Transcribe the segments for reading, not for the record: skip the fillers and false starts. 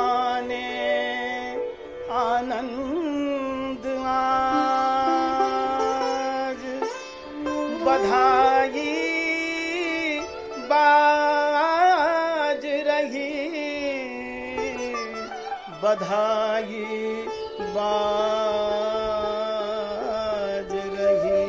बरसाने आनंद आज, बधाई बाज रही, बधाई बाज रही।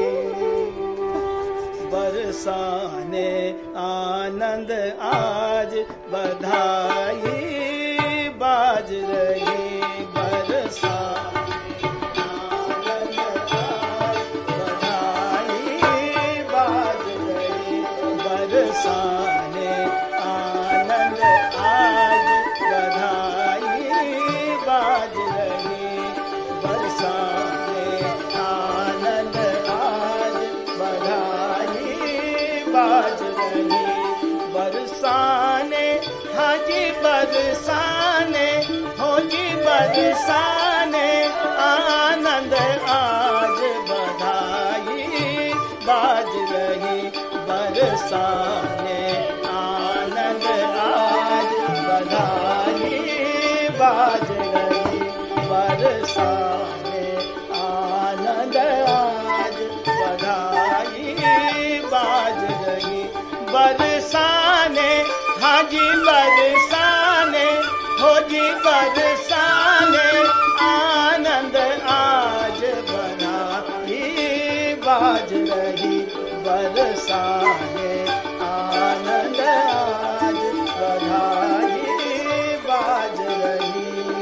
बरसाने आनंद आज, बधाई बाज रही। बरसाने आनंद आज, बधाई बाज रही। बरसाने आनंद आज, बधाई बाज रही। बरसाने आनंद आज, बधाई बाज रही। बरसाने हाजी बरसाने, हो जी बरसाने आनंद आज, बधाई बाज रही। बरसाने आनंद आज, बधाई बाज रही। बरसाने आनंद आज, बधाई बाज रही। बरसाने हाजी बरसाने, हो जी बरसाने आनंद आज, बधाई बाज रही। बरसाने आनंद आज, बधाई बाज रही।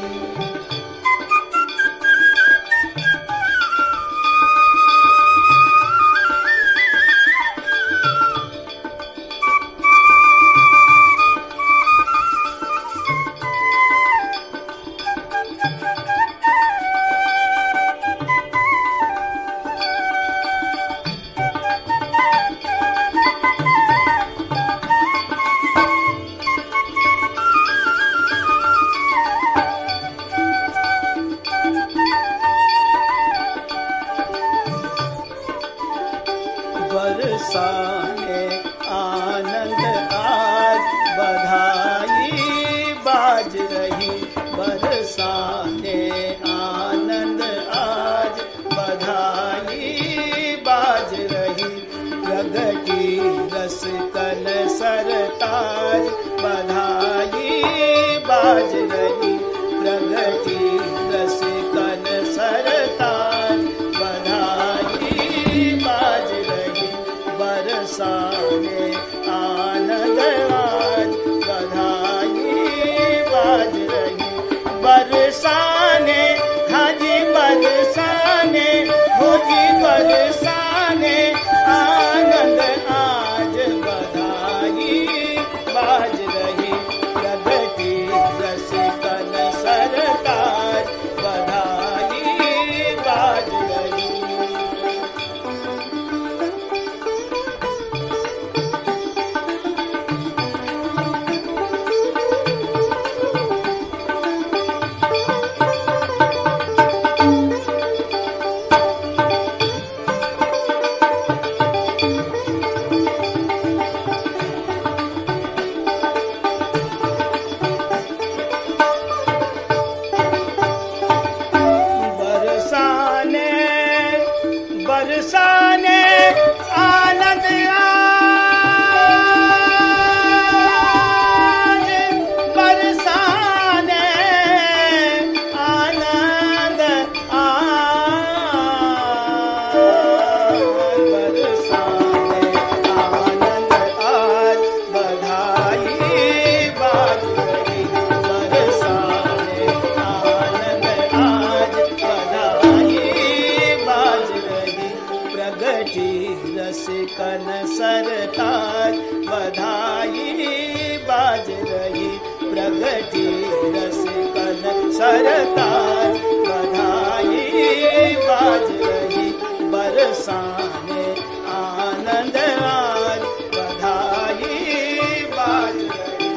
बरसाने आनंद आज, बधाई बाज रही। बरसाने आनंद आज, बधाई बाज रही। प्रगति रस कन सरताज, बधाई बाज रही। प्रगति रस कन सरताज, बधाई बाज रही। बरसाने आनंद आज, बधाई बाज रही। बरसाने हाजी बरसाने, हो जी बरसाने आनंद आज, बधाई बाज रही। प्रगति रस कन सरताज, बधाई बाज रही। बरसाने आनंद आज, बरसाने आनंद आज। बरसाने आनंद आज, बधाई बाज रही। बरसाने आनंद आज, बधाई बाज रही। प्रगति रस कन सरताज, बधाई बाज रही। प्रगति रस कन सरताज, बधाई बाज रही। बरसाने आनंद आज, बधाई बाज रही।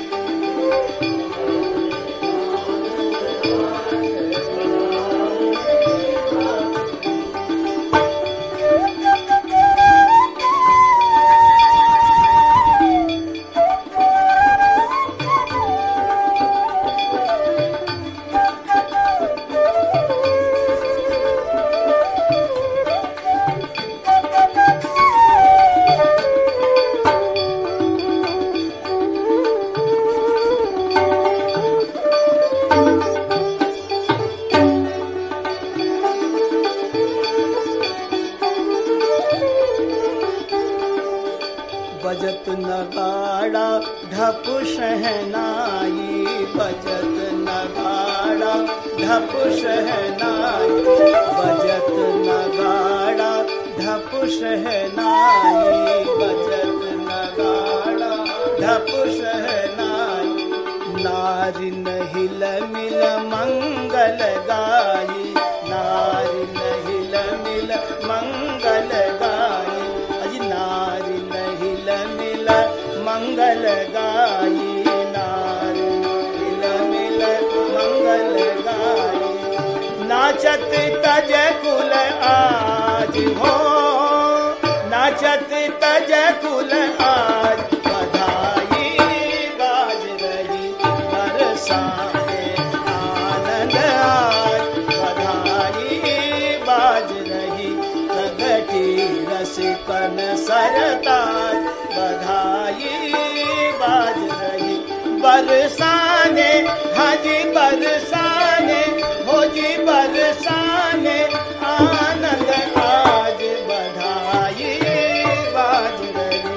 शहनाई बजत नगाड़ा ढप शहनाई बजत नगाड़ा ढप शहनाई बजत नगाड़ा ढप शहनाई नारी हिल मिल मंगल गाई नारी हिल मिल मंगल गाई अजी नारी हिल मिल मंगल गाई नारी हिल मिल मंगल गाई नाचत तज कुल आज हो नाचत तज कुल आज बधाई गाज रही बरसाने आनंद आज बधाई बाज रही प्रगति रसिकन सरताज बधाई बाज रही बरसाने हाजी बरसाने हो जी बरसाने आनंद आज बधाई बाज रही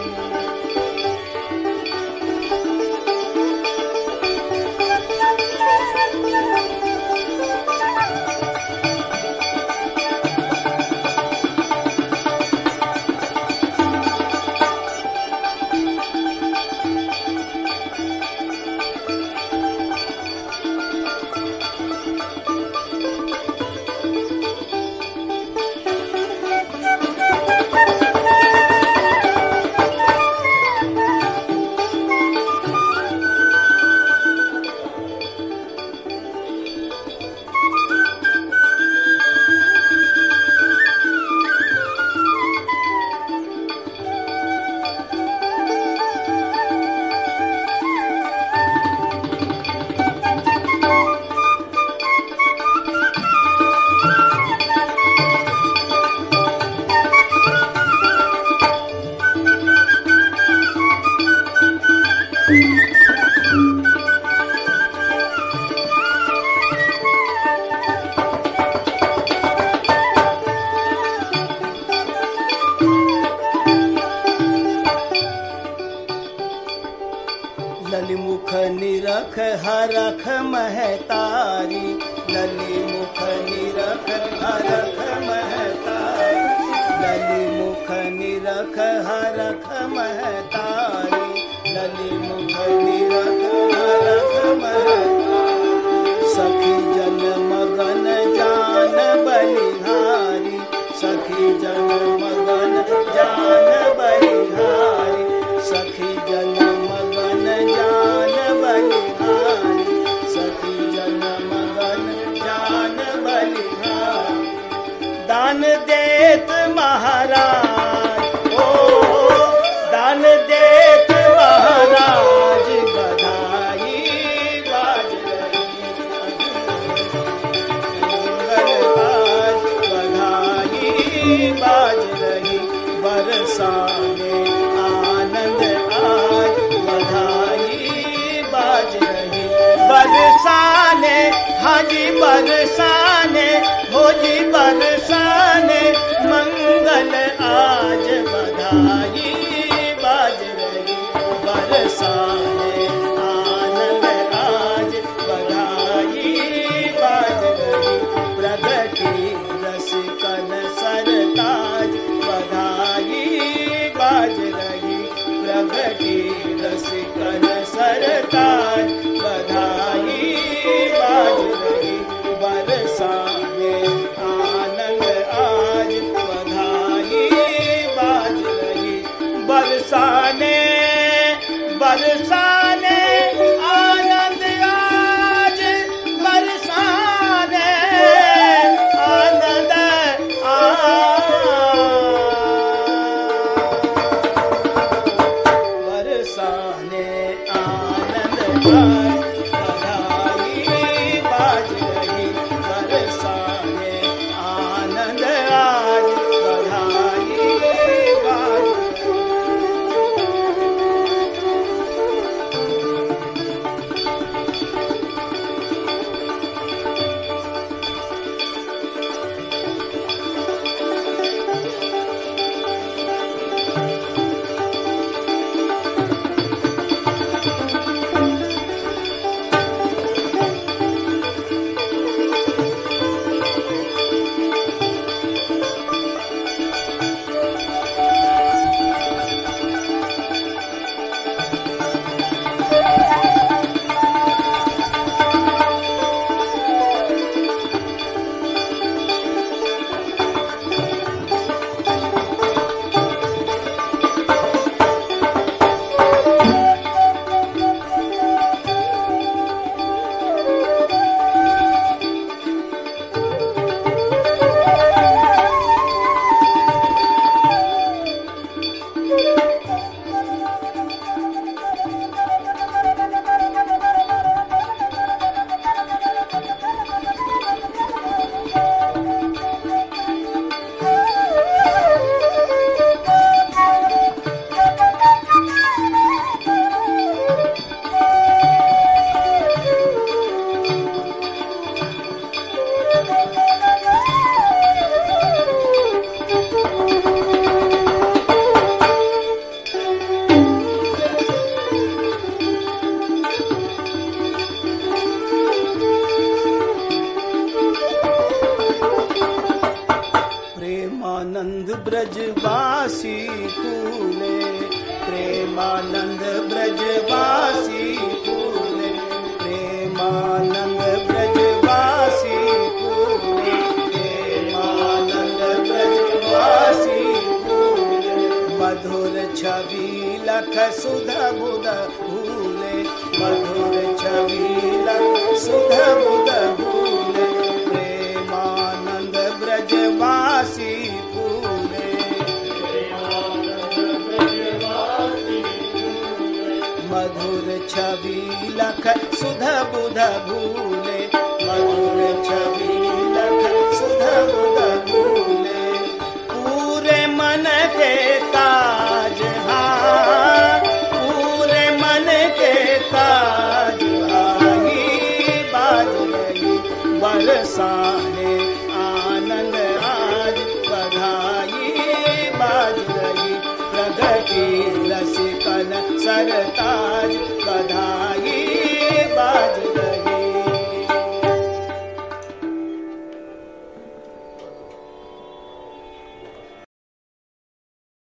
ललिमुख निरख हरख महतारी ललिमुख निरख हरख महतारी ललिमुख निरख हरख महतारी ललिमुख निरख हरख महतारी सखी जन मगन जान बलिहारी सखी जन मगन जान बलिहारी सखी जन मगन जान बलिहारी सखी जन मगन जान बलिहारी दान देत महाराज ओ दान देत महाराज बधाई बाज रही मंगल बधाई बाज रही बरसाने आनंद आज बधाई बाज रही बरसाने हाजी बरसाने हो जी बरसाने मंगल आज बधाई बाज रही बरसाने आनंद आज बधाई बाज रही प्रगति रसिकन सरताज बधाई बाज रही प्रगति रसिकन सरताज बधाई बाज रही बरस ब्रजवासी फूले, प्रेमानंद ब्रजवासी फूले, प्रेमानंद ब्रजवासी फूले, प्रेमानंद ब्रजवासी फूले। मधुर छवि लख सुध बुध भूले, मधुर छवि लख सुध बुध भूले, प्रेमानंद ब्रजवासी फूले, मधुर छवि लख सुध बुध भूले, मधुर छवि लख सुध बुध भूले। पूरे मन के काज पूरे मन के काज आई बाज रही बरसाने